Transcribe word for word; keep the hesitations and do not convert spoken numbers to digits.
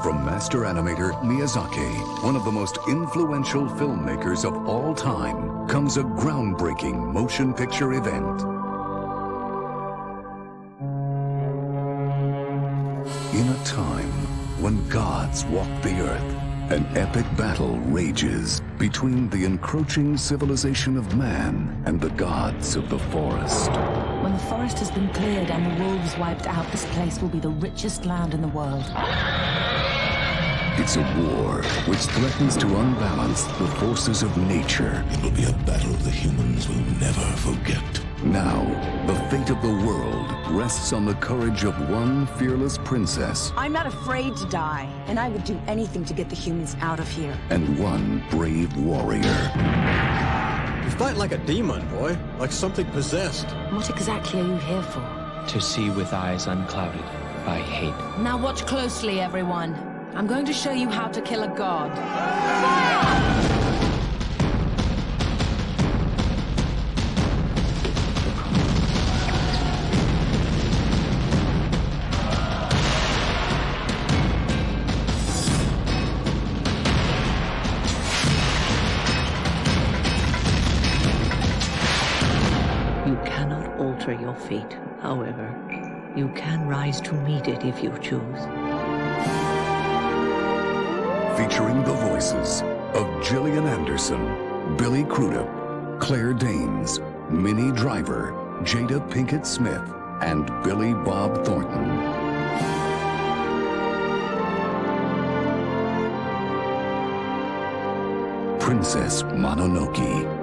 From master animator Miyazaki, one of the most influential filmmakers of all time, comes a groundbreaking motion picture event. In a time when gods walk the earth, an epic battle rages between the encroaching civilization of man and the gods of the forest. When the forest has been cleared and the wolves wiped out, this place will be the richest land in the world. It's a war which threatens to unbalance the forces of nature. It will be a battle the humans will never forget. Now, the fate of the world rests on the courage of one fearless princess. I'm not afraid to die, and I would do anything to get the humans out of here. And one brave warrior. You fight like a demon, boy. Like something possessed. What exactly are you here for? To see with eyes unclouded by hate. Now watch closely, everyone. I'm going to show you how to kill a god. You cannot alter your fate, however. You can rise to meet it if you choose. Featuring the voices of Gillian Anderson, Billy Crudup, Claire Danes, Minnie Driver, Jada Pinkett Smith, and Billy Bob Thornton. Princess Mononoke.